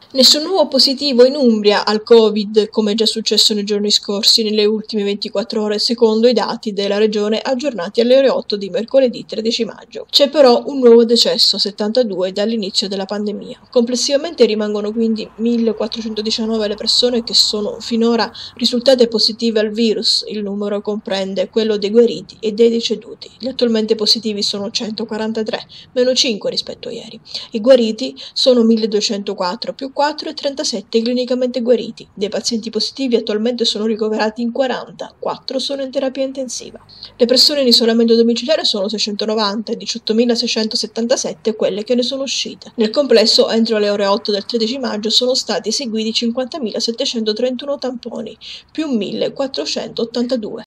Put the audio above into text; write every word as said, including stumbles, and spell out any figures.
Nessun nuovo positivo in Umbria al Covid, come già successo nei giorni scorsi, nelle ultime ventiquattro ore, secondo i dati della regione aggiornati alle ore otto di mercoledì tredici maggio. C'è però un nuovo decesso, settantadue, dall'inizio della pandemia. Complessivamente rimangono quindi millequattrocentodiciannove le persone che sono finora risultate positive al virus. Il numero comprende quello dei guariti e dei deceduti. Gli attualmente positivi sono centoquarantatré, meno cinque rispetto a ieri. I guariti sono milleduecentoquattro, più quattro e trentasette clinicamente guariti. Dei pazienti positivi attualmente sono ricoverati in quaranta, quattro sono in terapia intensiva. Le persone in isolamento domiciliare sono seicentonovanta e diciottomilaseicentosettantasette quelle che ne sono uscite. Nel complesso, entro le ore otto del tredici maggio sono stati eseguiti cinquantamilasettecentotrentuno tamponi, più millequattrocentottantadue.